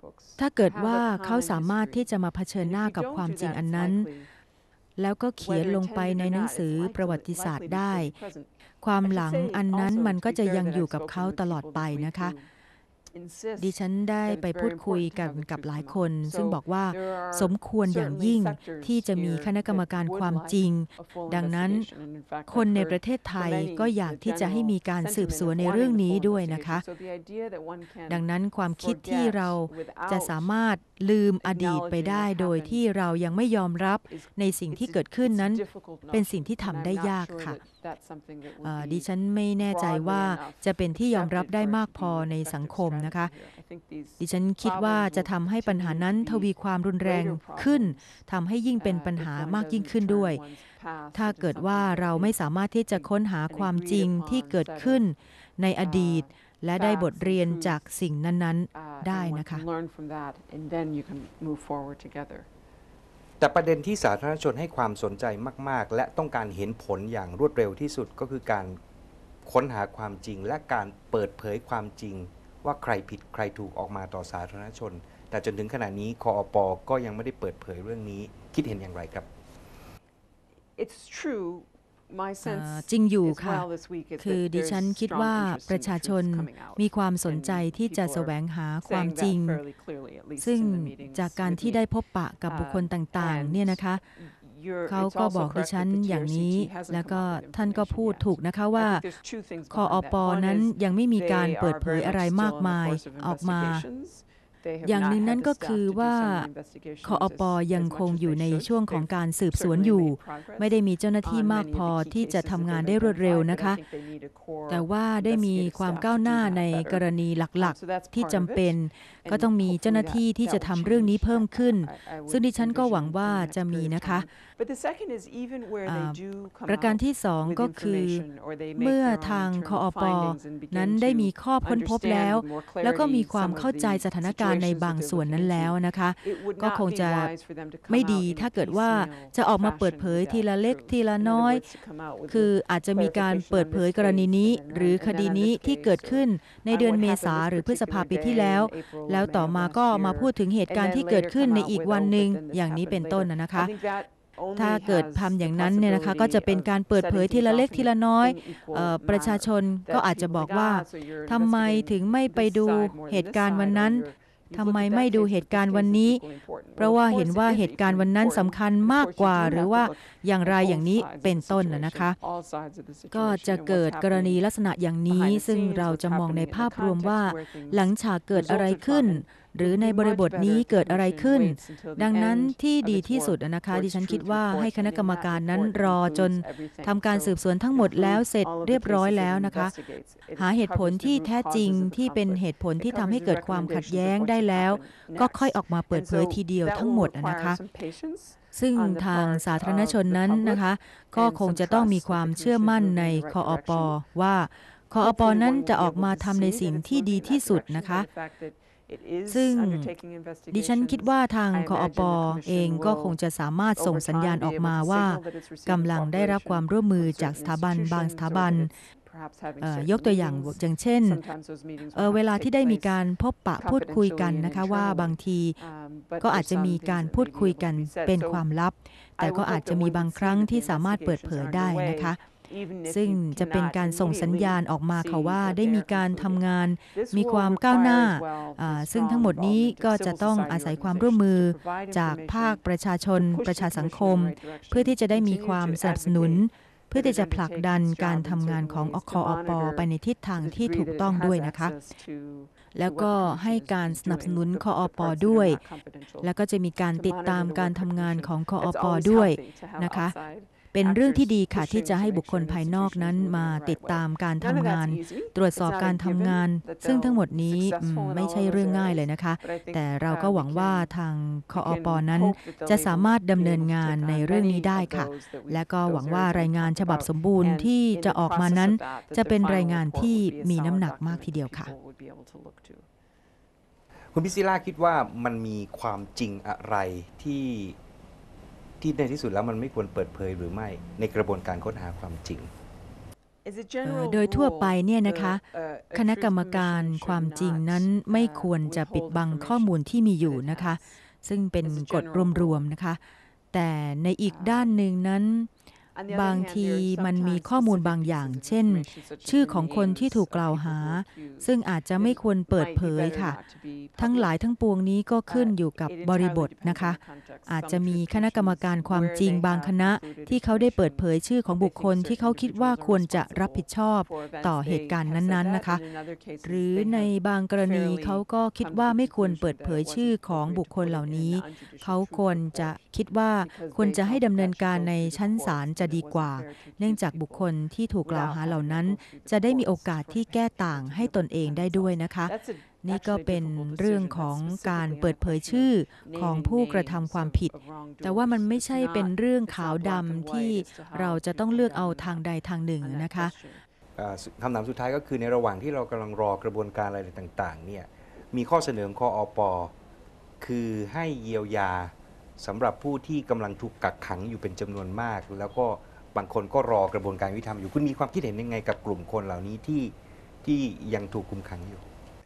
ถ้าเกิดว่าเขาสามารถที่จะมาเผชิญหน้ากับความจริงอันนั้นแล้วก็เขียนลงไปในหนังสือประวัติศาสตร์ได้ความหลังอันนั้นมันก็จะยังอยู่กับเขาตลอดไปนะคะดิฉันได้ไปพูดคุยกันกับหลายคนซึ่งบอกว่าสมควรอย่างยิ่งที่จะมีคณะกรรมการความจริงดังนั้นคนในประเทศไทยก็อยากที่จะให้มีการสืบสวนในเรื่องนี้ด้วยนะคะดังนั้นความคิดที่เราจะสามารถลืมอดีตไปได้โดยที่เรายังไม่ยอมรับในสิ่งที่เกิดขึ้นนั้นเป็นสิ่งที่ทำได้ยากค่ะดิฉันไม่แน่ใจว่าจะเป็นที่ยอมรับได้มากพอในสังคมนะคะดิฉันคิดว่าจะทำให้ปัญหานั้นทวีความรุนแรงขึ้นทำให้ยิ่งเป็นปัญหามากยิ่งขึ้นด้วยถ้าเกิดว่าเราไม่สามารถที่จะค้นหาความจริงที่เกิดขึ้นในอดีตและได้บทเรียนจากสิ่งนั้นๆได้นะคะแต่ประเด็นที่สาธารณชนให้ความสนใจมากๆและต้องการเห็นผลอย่างรวดเร็วที่สุดก็คือการค้นหาความจริงและการเปิดเผยความจริงว่าใครผิดใครถูกออกมาต่อสาธารณชนแต่จนถึงขณะนี้คอป.ก็ยังไม่ได้เปิดเผยเรื่องนี้คิดเห็นอย่างไรครับจริงอยู่ค่ะคือดิฉันคิดว่าประชาชนมีความสนใจที่จะแสวงหาความจริงซึ่งจากการที่ได้พบปะกับบุคคลต่างๆเนี่ยนะคะเขาก็บอกดิฉันอย่างนี้แล้วก็ท่านก็พูดถูกนะคะว่าคอป.นั้นยังไม่มีการเปิดเผยอะไรมากมายออกมาอย่างหนึ่งนั้นก็คือว่าคอป.ยังคงอยู่ในช่วงของการสืบสวนอยู่ไม่ได้มีเจ้าหน้าที่มากพอที่จะทำงานได้รวดเร็วนะคะแต่ว่าได้มีความก้าวหน้าในกรณีหลักๆที่จำเป็นก็ต้องมีเจ้าหน้าที่ที่จะทำเรื่องนี้เพิ่มขึ้นซึ่งดิฉันก็หวังว่าจะมีนะคะประการที่2ก็คือเมื่อทางคอป.นั้นได้มีข้อค้นพบแล้วก็มีความเข้าใจสถานการณ์ในบางส่วนนั้นแล้วนะคะก็คงจะไม่ดีถ้าเกิดว่าจะออกมาเปิดเผยทีละเล็กทีละน้อยคืออาจจะมีการเปิดเผยกรณีนี้หรือคดีนี้ที่เกิดขึ้นในเดือนเมษาหรือพฤษภาปีที่แล้วต่อมาก็มาพูดถึงเหตุการณ์ที่เกิดขึ้นในอีกวันหนึ่งอย่างนี้เป็นต้นนะคะถ้าเกิดทำอย่างนั้นเนี่ยนะคะก็จะเป็นการเปิดเผยทีละเล็กทีละน้อยประชาชนก็อาจจะบอกว่าทำไมถึงไม่ไปดูเหตุการณ์วันนั้นทำไมไม่ดูเหตุการณ์วันนี้เพราะว่าเห็นว่าเหตุการณ์วันนั้นสำคัญมากกว่าหรือว่าอย่างไรอย่างนี้เป็นต้นนะคะก็จะเกิดกรณีลักษณะอย่างนี้ซึ่งเราจะมองในภาพรวมว่าหลังฉากเกิดอะไรขึ้นหรือในบริบทนี้เกิดอะไรขึ้นดังนั้นที่ดีที่สุดนะคะดิฉันคิดว่าให้คณะกรรมการนั้นรอจนทำการสืบสวนทั้งหมดแล้วเสร็จเรียบร้อยแล้วนะคะหาเหตุผลที่แท้จริงที่เป็นเหตุผลที่ทำให้เกิดความขัดแย้งได้แล้วก็ค่อยออกมาเปิดเผยทีเดียวทั้งหมดนะคะซึ่งทางสาธารณชนนั้นนะคะก็คงจะต้องมีความเชื่อมั่นในคอป.ว่าคอป.นั้นจะออกมาทำในสิ่งที่ดีที่สุดนะคะซึ่งดิฉันคิดว่าทางคอป.เองก็คงจะสามารถส่งสัญญาณออกมาว่ากำลังได้รับความร่วมมือจากสถาบันบางสถาบันยกตัวอย่างเช่นเวลาที่ได้มีการพบปะพูดคุยกันนะคะว่าบางทีก็อาจจะมีการพูดคุยกันเป็นความลับแต่ก็อาจจะมีบางครั้งที่สามารถเปิดเผยได้นะคะซึ่งจะเป็นการส่งสัญญาณออกมาค่ะว่าได้มีการทำงานมีความก้าวหน้าซึ่งทั้งหมดนี้ก็จะต้องอาศัยความร่วมมือจากภาคประชาชนประชาสังคมเพื่อที่จะได้มีความสนับสนุนเพื่อที่จะผลักดันการทำงานของคอป.ไปในทิศทางที่ถูกต้องด้วยนะคะแล้วก็ให้การสนับสนุนคอป.ด้วยแล้วก็จะมีการติดตามการทำงานของคอป.ด้วยนะคะเป็นเรื่องที่ดีค่ะที่จะให้บุคคลภายนอกนั้นมาติดตามการทำงานตรวจสอบการทำงานซึ่งทั้งหมดนี้ไม่ใช่เรื่องง่ายเลยนะคะแต่เราก็หวังว่าทางคอป.นั้นจะสามารถดำเนินงานในเรื่องนี้ได้ค่ะและก็หวังว่ารายงานฉบับสมบูรณ์ที่จะออกมานั้นจะเป็นรายงานที่มีน้ำหนักมากทีเดียวค่ะคุณพิศิลาคิดว่ามันมีความจริงอะไรที่ในที่สุดแล้วมันไม่ควรเปิดเผยหรือไม่ในกระบวนการค้นหาความจริงโดยทั่วไปเนี่ยนะคะคณะกรรมการความจริงนั้นไม่ควรจะปิดบังข้อมูลที่มีอยู่นะคะซึ่งเป็นกฎรวมๆนะคะแต่ในอีกด้านหนึ่งนั้นบางทีมันมีข้อมูลบางอย่างเช่นชื่อของคนที่ถูกกล่าวหาซึ่งอาจจะไม่ควรเปิดเผยค่ะทั้งหลายทั้งปวงนี้ก็ขึ้นอยู่กับบริบทนะคะอาจจะมีคณะกรรมการความจริงบางคณะที่เขาได้เปิดเผยชื่อของบุคคลที่เขาคิดว่าควรจะรับผิดชอบต่อเหตุการณ์นั้นๆนะคะหรือในบางกรณีเขาก็คิดว่าไม่ควรเปิดเผยชื่อของบุคคลเหล่านี้เขาควรจะคิดว่าควรจะให้ดำเนินการในชั้นศาลจะดีกว่าเนื่องจากบุคคลที่ถูกกล่าวหาเหล่านั้นจะได้มีโอกาสที่แก้ต่างให้ตนเองได้ด้วยนะคะนี่ก็เป็นเรื่องของการเปิดเผยชื่อของผู้กระทำความผิดแต่ว่ามันไม่ใช่เป็นเรื่องขาวดำที่เราจะต้องเลือกเอาทางใดทางหนึ่งนะคะคำถามสุดท้ายก็คือในระหว่างที่เรากำลังรอกระบวนการอะไรต่างๆเนี่ยมีข้อเสนอของคอป.คือให้เยียวยาสำหรับผู้ที่กำลังถูกกักขังอยู่เป็นจำนวนมากแล้วก็บางคนก็รอกระบวนการยุติธรรมอยู่คุณมีความคิดเห็นยังไงกับกลุ่มคนเหล่านี้ที่ยังถูกคุมขังอยู่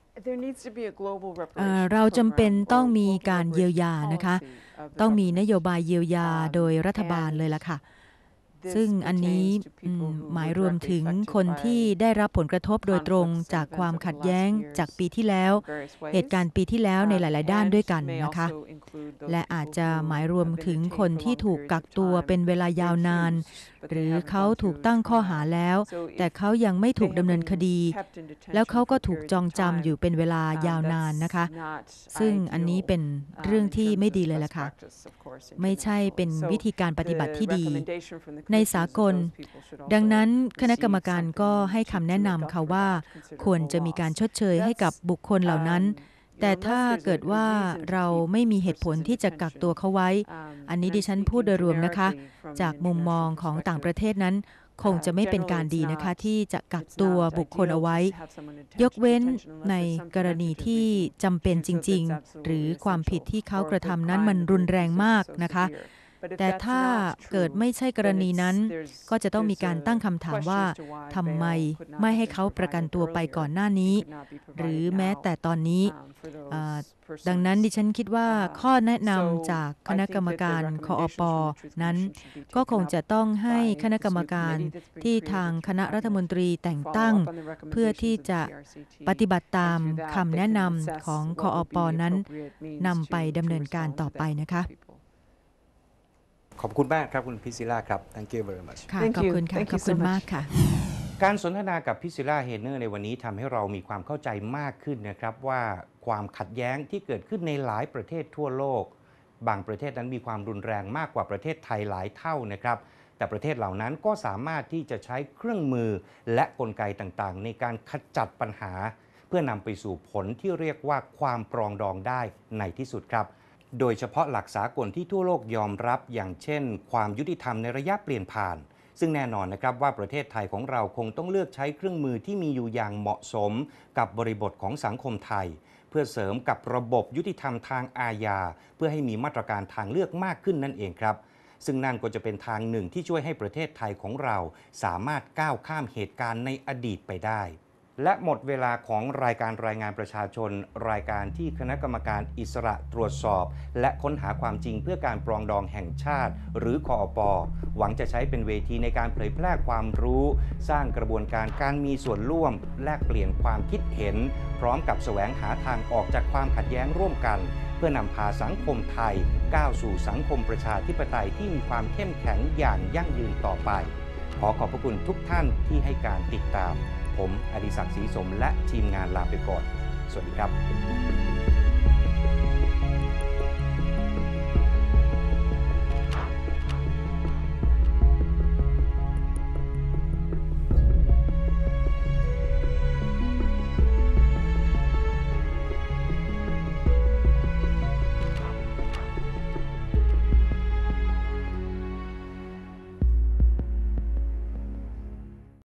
เราจำเป็นต้องมีการเยียวยานะคะต้องมีนโยบายเยียวยาโดยรัฐบาลเลยล่ะค่ะซึ่งอันนี้หมายรวมถึงคนที่ได้รับผลกระทบโดยตรงจากความขัดแย้งจากปีที่แล้วเหตุการณ์ปีที่แล้วในหลายๆด้านด้วยกันนะคะและอาจจะหมายรวมถึงคนที่ถูกกักตัวเป็นเวลายาวนานหรือเขาถูกตั้งข้อหาแล้วแต่เขายังไม่ถูกดำเนินคดีแล้วเขาก็ถูกจองจำอยู่เป็นเวลายาวนานนะคะซึ่งอันนี้เป็นเรื่องที่ไม่ดีเลยล่ะค่ะไม่ใช่เป็นวิธีการปฏิบัติที่ดีในสากลดังนั้นคณะกรรมการก็ให้คำแนะนำค่ะว่าควรจะมีการชดเชยให้กับบุคคลเหล่านั้นแต่ถ้าเกิดว่าเราไม่มีเหตุผลที่จะกักตัวเขาไว้อันนี้ดิฉันพูดโดยรวมนะคะจากมุมมองของต่างประเทศนั้นคงจะไม่เป็นการดีนะคะที่จะกักตัวบุคคลเอาไว้ยกเว้นในกรณีที่จำเป็นจริงๆหรือความผิดที่เขากระทำนั้นมันรุนแรงมากนะคะแต่ถ้าเกิดไม่ใช่กรณีนั้นก็จะต้องมีการตั้งคำถามว่าทำไมไม่ให้เขาประกันตัวไปก่อนหน้านี้หรือแม้แต่ตอนนี้ดังนั้นดิฉันคิดว่าข้อแนะนำจากคณะกรรมการคอป.นั้นก็คงจะต้องให้คณะกรรมการที่ทางคณะรัฐมนตรีแต่งตั้งเพื่อที่จะปฏิบัติตามคำแนะนำของคอป.นั้นนำไปดำเนินการต่อไปนะคะขอบคุณมากครับคุณพิศิลาครับ Thank you very much ค่ะขอบคุณค่ะขอบคุณมากค่ะการสนทนากับพิศิลาเฮเนอร์ในวันนี้ทำให้เรามีความเข้าใจมากขึ้นนะครับว่าความขัดแย้งที่เกิดขึ้นในหลายประเทศทั่วโลกบางประเทศนั้นมีความรุนแรงมากกว่าประเทศไทยหลายเท่านะครับแต่ประเทศเหล่านั้นก็สามารถที่จะใช้เครื่องมือและกลไกต่างๆในการขจัดปัญหาเพื่อนำไปสู่ผลที่เรียกว่าความปรองดองได้ในที่สุดครับโดยเฉพาะหลักสากลที่ทั่วโลกยอมรับอย่างเช่นความยุติธรรมในระยะเปลี่ยนผ่านซึ่งแน่นอนนะครับว่าประเทศไทยของเราคงต้องเลือกใช้เครื่องมือที่มีอยู่อย่างเหมาะสมกับบริบทของสังคมไทยเพื่อเสริมกับระบบยุติธรรมทางอาญาเพื่อให้มีมาตรการทางเลือกมากขึ้นนั่นเองครับซึ่งนั่นก็จะเป็นทางหนึ่งที่ช่วยให้ประเทศไทยของเราสามารถก้าวข้ามเหตุการณ์ในอดีตไปได้และหมดเวลาของรายงานประชาชนรายการที่คณะกรรมการอิสระตรวจสอบและค้นหาความจริงเพื่อการปรองดองแห่งชาติหรือคอป.หวังจะใช้เป็นเวทีในการเผยแพร่ความรู้สร้างกระบวนการมีส่วนร่วมแลกเปลี่ยนความคิดเห็นพร้อมกับแสวงหาทางออกจากความขัดแย้งร่วมกันเพื่อนำพาสังคมไทยก้าวสู่สังคมประชาธิปไตยที่มีความเข้มแข็งอย่างยั่งยืนต่อไปขอขอบพระคุณทุกท่านที่ให้การติดตามผมอดิศักดิ์ศรีสมและทีมงานลาไปก่อนสวัสดีครับ